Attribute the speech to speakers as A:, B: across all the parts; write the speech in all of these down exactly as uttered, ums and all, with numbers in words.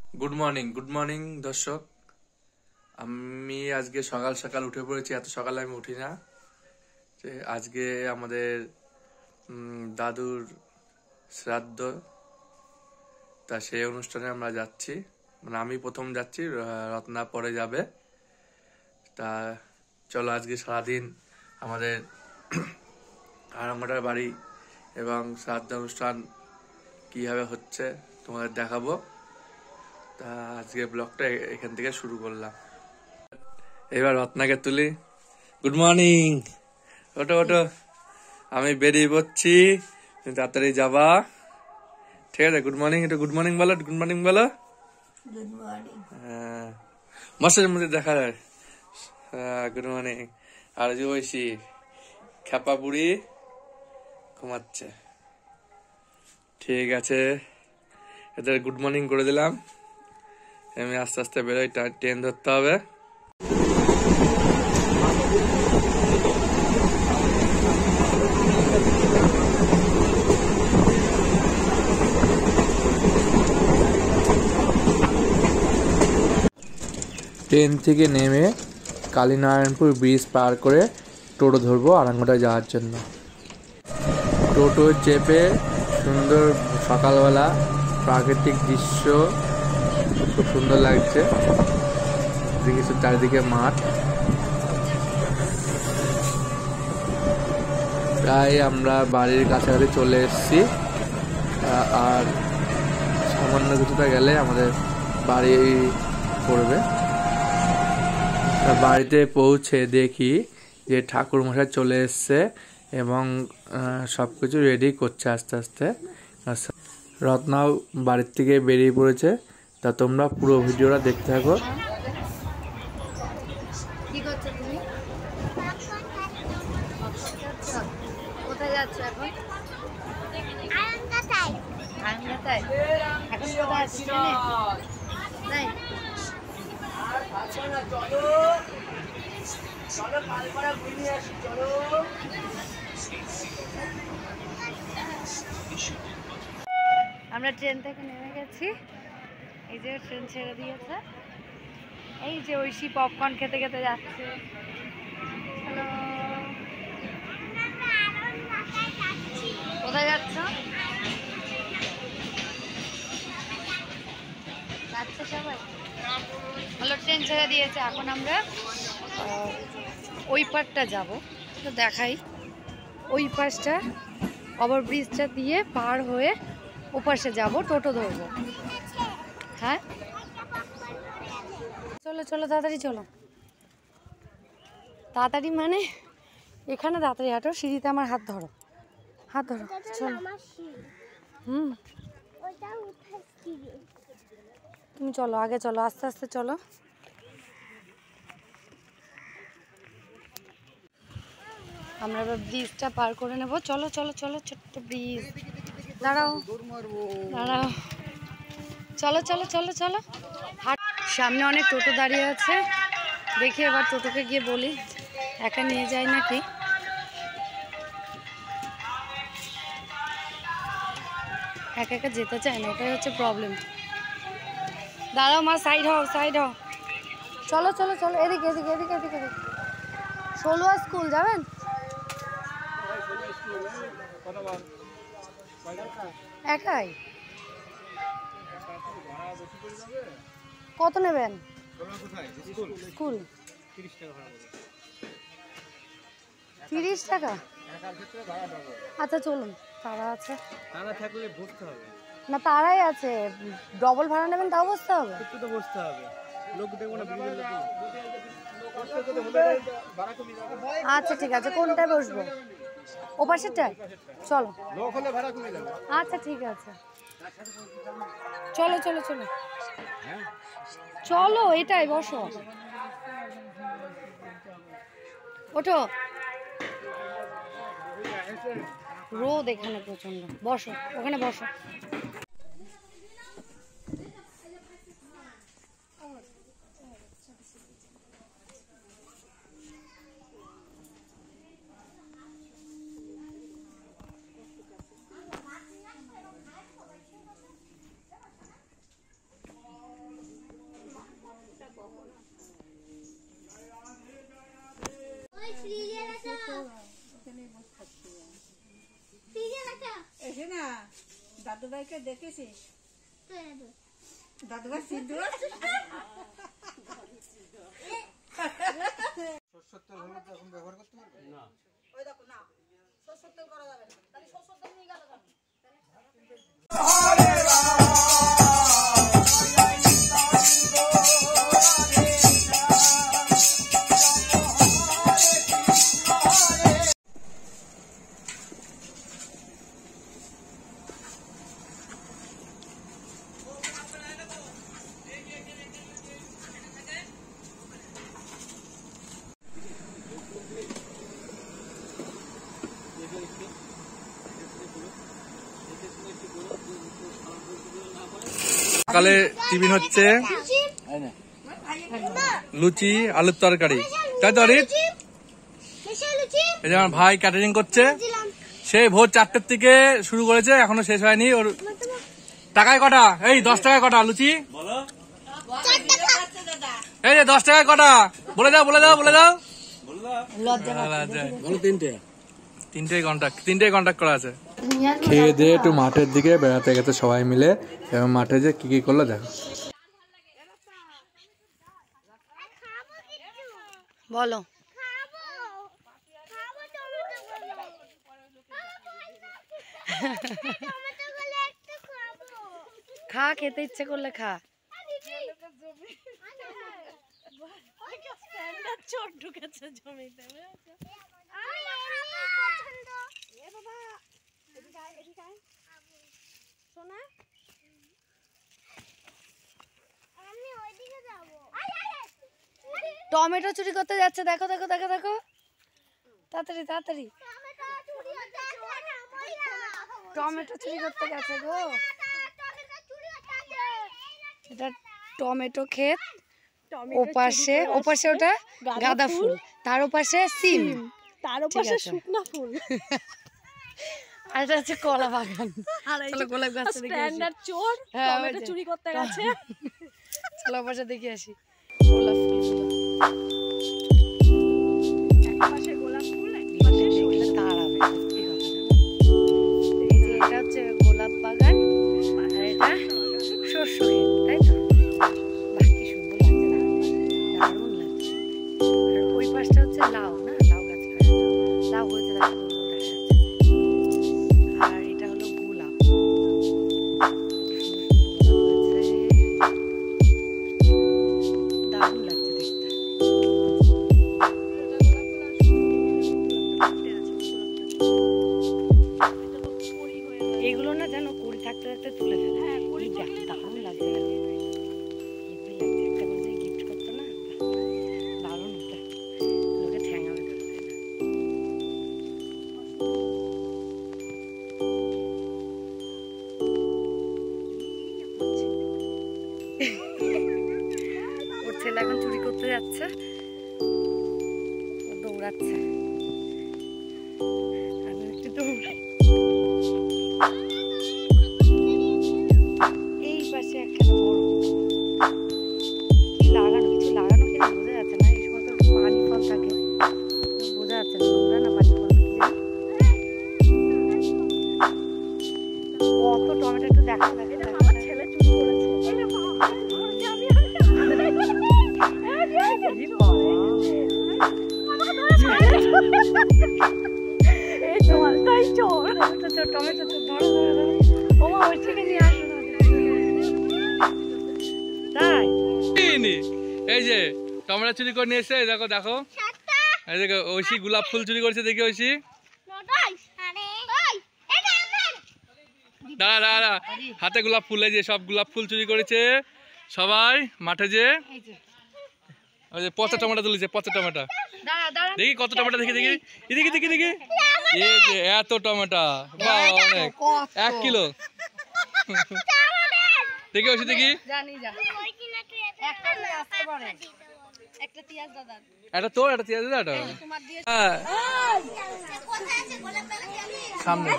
A: Good morning good morning দর্শক। আমি আজকে সকাল সকাল উঠে পড়েছি। এত সকালে আমি উঠি না। যে আজকে আমাদের দাদুর শ্রাদ্ধ, তা সেই অনুষ্ঠানে আমরা যাচ্ছি। মানে আমি প্রথম যাচ্ছি, রত্না পরে যাবে। তা চলো আজকে সারাদিন আমাদের আরামবাটার বাড়ি এবং শ্রাদ্ধ অনুষ্ঠান কিভাবে হচ্ছে তোমাদের দেখাবো। তা আজকে ব্লগটা এখান থেকে শুরু করলাম। এবার রত্নাকে তুলি। গুড মর্নিং, ওটো ওটো, আমি বেরিয়ে পড়ছি, তুমি তাড়াতাড়ি যাবা, ঠিক আছে? গুড মর্নিং, একটু গুড মর্নিং বলো, গুড মর্নিং বলো।
B: Good morning.
A: হ্যাঁ, মাসের মধ্যে দেখা যায়। হ্যাঁ, গুড মর্নিং। আর যে ঐশী খেপা বুড়ি ঘুমাচ্ছে। ঠিক আছে, এদের গুড মর্নিং করে দিলাম। আমি আস্তে আস্তে বেরোই, ট্রেন ধরতে হবে। ট্রেন থেকে নেমে কালীনারায়ণপুর ব্রিজ পার করে টোটো ধরবো আরামবাটায় যাওয়ার জন্য। টোটো চেপে সুন্দর সকালবেলা প্রাকৃতিক দৃশ্য খুব সুন্দর লাগছে। এদিকে চারিদিকে মাঠ। প্রায় আমরা বাড়ির কাছাকাছি চলে এসেছি, আর সামান্য কিছুটা গেলে আমাদের বাড়ি পড়বে। বাড়িতে পৌঁছে দেখি যে ঠাকুর মশাই চলে এসছে এবং সবকিছু রেডি করছে আস্তে আস্তে। রত্নাও বাড়ির থেকে বেরিয়ে পড়েছে। তা তোমরা পুরো ভিডিওটা দেখতে থাকো।
B: কি করছো তুমি? কোথায় যাচ্ছ এখন? আরামবাটায়। আরামবাটায়? এখন কোথায় আছো? নাই। আমরা ট্রেন থেকে নেমে গেছি। এই যে ট্রেন ছেড়ে দিয়েছে। এই যে ঐশী পপকর্ন খেতে খেতে যাচ্ছে। হ্যালো, কোথায় যাচ্ছ? যাচ্ছে সবাই। হ্যালো, ট্রেন ছেড়ে দিয়েছে। এখন আমরা ওই পারটা যাব। তো দেখাই, ওই পাশটা ওভার ব্রিজটা দিয়ে পার হয়ে ওপাশে যাব, টোটো ধরবো। হ্যাঁ চলো চলো, তাড়াতাড়ি চলো। তাড়াতাড়ি মানে এখানে তাড়াতাড়ি হাঁটো। সিঁড়িতে আমার হাত ধরো, হাত ধরো, চলো। হুম, তুমি চলো, আগে চলো, আস্তে আস্তে চলো। আমরা এবার ব্রিজটা পার করে নেব। চলো চলো চলো, ছোট্ট ব্রিজ। দাঁড়াও দাঁড়াও, চলো চলো চলো চলো। সামনে অনেক টোটো দাঁড়িয়ে আছে। দেখি এবার টোটোকে গিয়ে বলি একা নিয়ে যায় নাকি। একা একা যেতে চায় না, এটাই হচ্ছে প্রবলেম। দাঁড়াও মা, সাইড হও সাইড হও। চলো চলো চলো, এদিকে এদিকে এদিকে এদিকে এদিকে। ষোলোয়া স্কুল যাবেন? একাই? কত নেবেন? স্কুল তিরিশ টাকা। আচ্ছা চলুন, তারা আছে না, তারাই আছে। ডবল ভাড়া নেবেন তাও বসতে হবে? আচ্ছা ঠিক আছে, কোনটায় বসবো? ও পাশেরটায়? চলো। আচ্ছা ঠিক আছে, চলো চলো চলো চলো, এটাই বসো, ওঠো। রোদ এখানে প্রচন্ড, বসো ওখানে বসো।
C: দাদু ভাইকে দেখেছিস? দাদু ভাই সিদ্ধ সরষের তেল হলে তো এখন ব্যবহার করতে পারবে না। ওই দেখো না, সরষের তেল করা যাবে না, তাহলে সরষের তেল নিয়ে গেল কেন?
A: সকালে টিফিন হচ্ছে লুচি আলুর তরকারি, তাই তো অরিত? এই যে আমার ভাই ক্যাটারিং করছে, সেই ভোর চারটের থেকে শুরু করেছে, এখনো শেষ হয়নি। ওর টাকায় কটা? এই দশ টাকায় কটা লুচি? এই যে দশ টাকায় কটা? বলে দাও বলে দাও বলে দাও। তিনটে তিনটেই কন্ট্যাক্ট তিনটেই কন্ট্যাক্ট করা আছে। খেয়ে দিয়ে একটু মাঠের দিকে বেড়াতে গেছে সবাই মিলে, এবং মাঠে যে কি কি করলো দেখো।
B: বলো। খা, খেতে ইচ্ছে করলে খা। চোট ঢুকেছে জমিতে। টমেটো চুরি করতে যাচ্ছে, দেখো দেখো দেখো দেখো, তাড়াতাড়ি তাড়াতাড়ি। টমেটো চুরি করতে গেছে গো। এটা টমেটো ক্ষেত, ওপাশে ওপাশে ওটা গাঁদা ফুল, তার ওপাশে সিম, তার ওপাশে শুকনা ফুল, আর এটা হচ্ছে কলা বাগান। চলো গোলাপ গাছ স্ট্যান্ডার্ড চোর টমেটো চুরি করতে গেছে। চলো ওপাশে দেখে আসি গোলাপ ফুলগুলো। এক পাশে গোলাপ ফুল, এক পাশে দেখলে দাঁড়াবে, সত্যি কথা। এই যে এটা হচ্ছে গোলাপ বাগান, আর এটা শস্য ক্ষেত, তাই তো? বাহ, কি সুন্দর লাগছে না? দারুণ লাগছে। আর ওই পাশটা হচ্ছে লাউ, না লাউ গাছ, লাউ হয়েছে দেখা যাচ্ছে। আর এটা হলো গোলাপ, দারুণ লাগছে দেখতে। এগুলো না জানো কুড়ি থাকতে থাকতে তুলে ফেলে। দারুণ লাগছে, একটা করে গিফট করতো না, দারুণ হতো। লোকে ঠ্যাঙাবে ধরে। ওর ছেলে এখন চুরি করতে যাচ্ছে, ও দৌড়াচ্ছে, আমি একটু দৌড়াই। এই পাশে একখানা বড় কি লাগানো, কিছু লাগানো কিনা বোঝা যাচ্ছে না। এই সময় তো পানি ফল থাকে, বোঝা যাচ্ছে না নোংরা না পানি ফল। কত টমেটো, একটু দেখা দেখে আমার ছেলে চুরি করেছে। টমেটো তো ধরো ধরো ধরো, ও মা ওই থেকে নিয়ে আসো না। তাই
A: এই যে টমেটো চুরি করে নিয়ে এসে দেখো দেখো, এই দেখো ঐশী গোলাপ ফুল চুরি করেছে, দেখি ঐশী। দাঁড়া দাঁড়া, হাতে গোলাপ ফুল, এই যে সব গোলাপ ফুল চুরি করেছে সবাই মাঠে। যে ওই যে পচা টমেটো তুলেছে, পচা টমেটো। দেখি কত টমেটো, দেখি দেখি দেখি দেখি দেখি, এই যে এত টমেটো, বাহ অনেক, এক কিলো। দেখি ঐশী দেখি, এটা তোর, এটা তিয়াজ দাদা, সামনে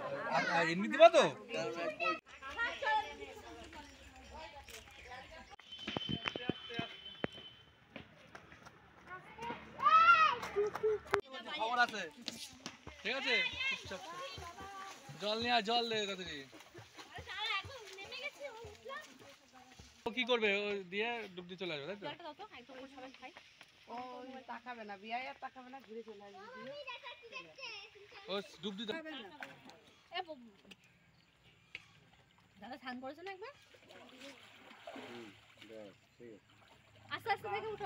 A: এমনি দিবা তো। আছে ঠিক আছে চুপচাপ জল নিয়ে আয় জল দে তাড়াতাড়ি ও কি করবে ও দিয়ে ডুব দিয়ে চলে আসবে তাই তো
C: ও তাকাবে না বিয়ায় আর তাকাবে না ঘুরে চলে আসবে
A: ও ডুব দিতে
D: দাদা স্নান করেছে না একবার আস্তে আস্তে থেকে উঠো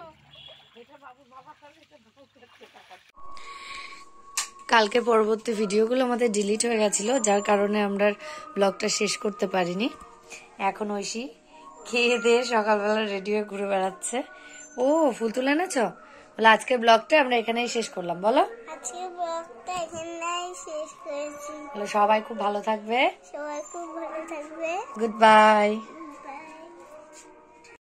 B: কালকে পরবর্তী ভিডিওগুলো আমাদের ডিলিট হয়ে গেছিল, যার কারণে আমরা ব্লগটা শেষ করতে পারিনি। এখন ঐশী খেয়ে দিয়ে সকালবেলা রেডি হয়ে ঘুরে বেড়াচ্ছে। ও ফুল তুলে এনেছো? বলে আজকের ব্লগটা আমরা এখানেই শেষ করলাম। বলো
E: আজকের ব্লগটা এখানেই শেষ করেছি।
B: বলো সবাই খুব ভালো থাকবে,
E: সবাই খুব ভালো থাকবে।
B: Good by.